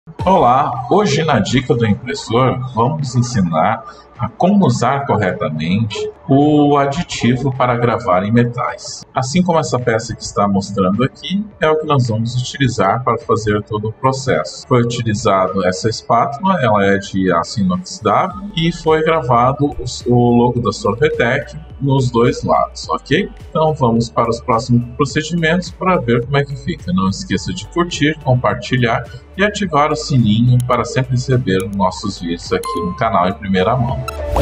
Olá, hoje na dica do impressor vamos ensinar a como usar corretamente o aditivo para gravar em metais. Assim como essa peça que está mostrando aqui, é o que nós vamos utilizar para fazer todo o processo. Foi utilizado essa espátula, ela é de aço inoxidável e foi gravado o logo da Sorvetec nos dois lados, ok? Então vamos para os próximos procedimentos para ver como é que fica. Não esqueça de curtir, compartilhar e ativar o sininho para sempre receber nossos vídeos aqui no canal em primeira mão.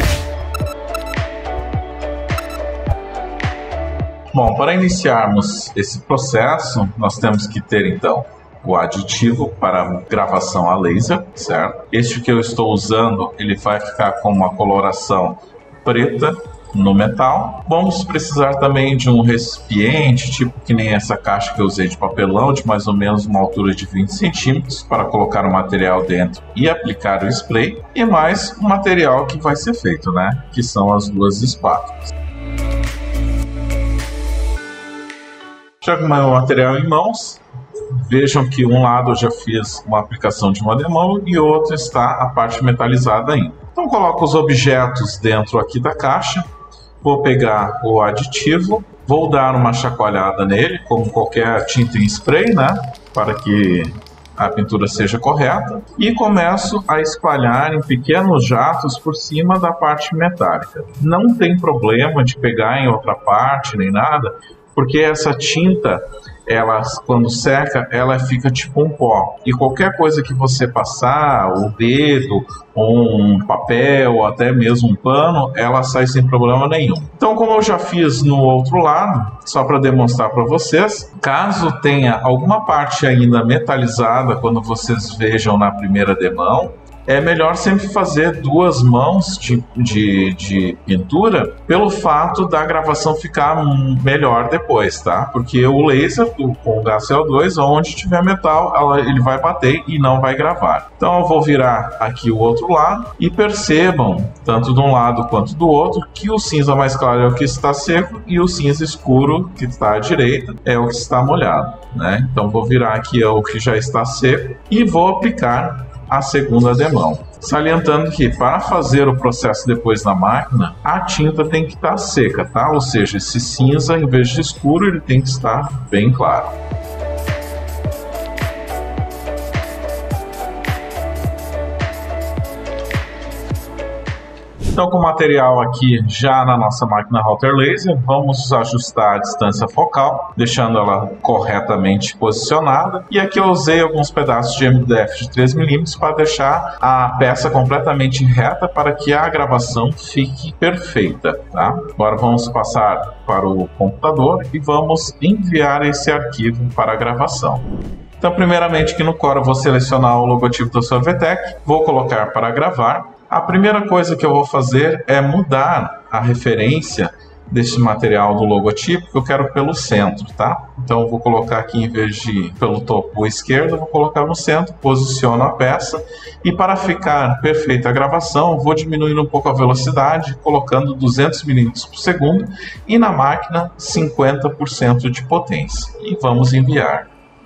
Bom, para iniciarmos esse processo, nós temos que ter então o aditivo para gravação a laser, certo? Este que eu estou usando, ele vai ficar com uma coloração preta no metal. Vamos precisar também de um recipiente, tipo que nem essa caixa que eu usei de papelão, de mais ou menos uma altura de 20 centímetros, para colocar o material dentro e aplicar o spray, e mais o material que vai ser feito, né? Que são as duas espátulas. Já com o material em mãos, vejam que um lado eu já fiz uma aplicação de uma demão e o outro está a parte metalizada ainda. Então coloco os objetos dentro aqui da caixa, vou pegar o aditivo, vou dar uma chacoalhada nele, como qualquer tinta em spray, né, para que a pintura seja correta, e começo a espalhar em pequenos jatos por cima da parte metálica. Não tem problema de pegar em outra parte nem nada, porque essa tinta, ela, quando seca, ela fica tipo um pó. E qualquer coisa que você passar, o dedo, ou um papel, ou até mesmo um pano, ela sai sem problema nenhum. Então, como eu já fiz no outro lado, só para demonstrar para vocês, caso tenha alguma parte ainda metalizada, quando vocês vejam na primeira demão, é melhor sempre fazer duas mãos de pintura, pelo fato da gravação ficar melhor depois, tá? Porque o laser com o gás CO2, onde tiver metal, ele vai bater e não vai gravar. Então eu vou virar aqui o outro lado e percebam, tanto de um lado quanto do outro, que o cinza mais claro é o que está seco e o cinza escuro, que está à direita, é o que está molhado, né? Então vou virar aqui o que já está seco e vou aplicar a segunda demão. Salientando que para fazer o processo depois na máquina, a tinta tem que estar seca, tá? Ou seja, esse cinza, em vez de escuro, ele tem que estar bem claro. Então, com o material aqui já na nossa máquina Router Laser, vamos ajustar a distância focal, deixando ela corretamente posicionada. E aqui eu usei alguns pedaços de MDF de 3 mm para deixar a peça completamente reta para que a gravação fique perfeita, tá? Agora vamos passar para o computador e vamos enviar esse arquivo para a gravação. Então, primeiramente aqui no Core eu vou selecionar o logotipo da Sorvetec, vou colocar para gravar. A primeira coisa que eu vou fazer é mudar a referência desse material do logotipo, que eu quero pelo centro, tá? Então eu vou colocar aqui, em vez de pelo topo esquerdo, eu vou colocar no centro, posiciono a peça, e para ficar perfeita a gravação, vou diminuindo um pouco a velocidade, colocando 200 mm por segundo, e na máquina 50% de potência. E vamos enviar.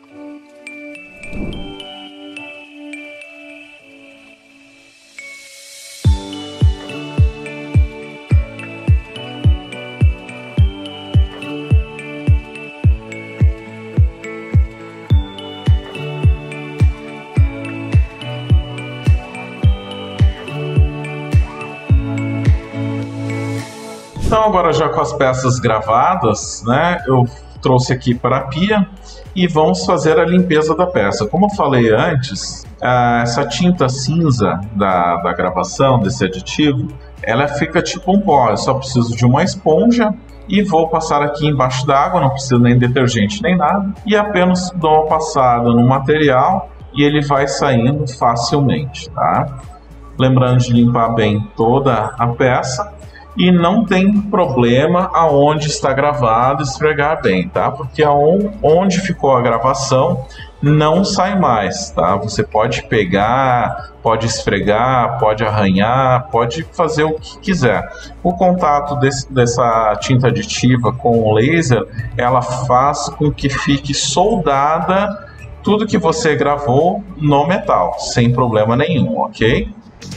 Então agora já com as peças gravadas, né, eu trouxe aqui para a pia e vamos fazer a limpeza da peça. Como eu falei antes, essa tinta cinza da gravação, desse aditivo, ela fica tipo um pó. Eu só preciso de uma esponja e vou passar aqui embaixo d'água, não preciso nem detergente nem nada, e apenas dou uma passada no material e ele vai saindo facilmente, tá? Lembrando de limpar bem toda a peça. E não tem problema aonde está gravado esfregar bem, tá? Porque onde ficou a gravação não sai mais, tá? Você pode pegar, pode esfregar, pode arranhar, pode fazer o que quiser. O contato dessa tinta aditiva com o laser, ela faz com que fique soldada tudo que você gravou no metal, sem problema nenhum, ok?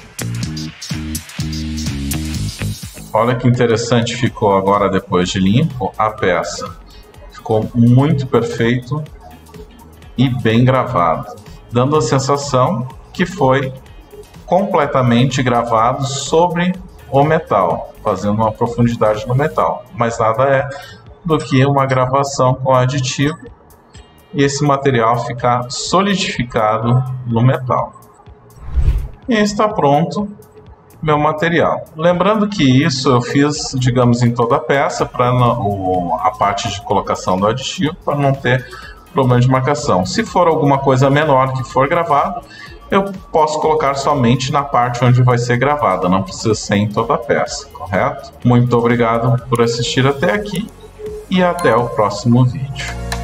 Olha que interessante ficou agora depois de limpo a peça. Ficou muito perfeito e bem gravado, dando a sensação que foi completamente gravado sobre o metal, fazendo uma profundidade no metal, mas nada é do que uma gravação com aditivo e esse material ficar solidificado no metal. E está pronto meu material. Lembrando que isso eu fiz, digamos, em toda a peça, para a parte de colocação do aditivo, para não ter problema de marcação. Se for alguma coisa menor que for gravado, eu posso colocar somente na parte onde vai ser gravada, não precisa ser em toda a peça, correto? Muito obrigado por assistir até aqui e até o próximo vídeo.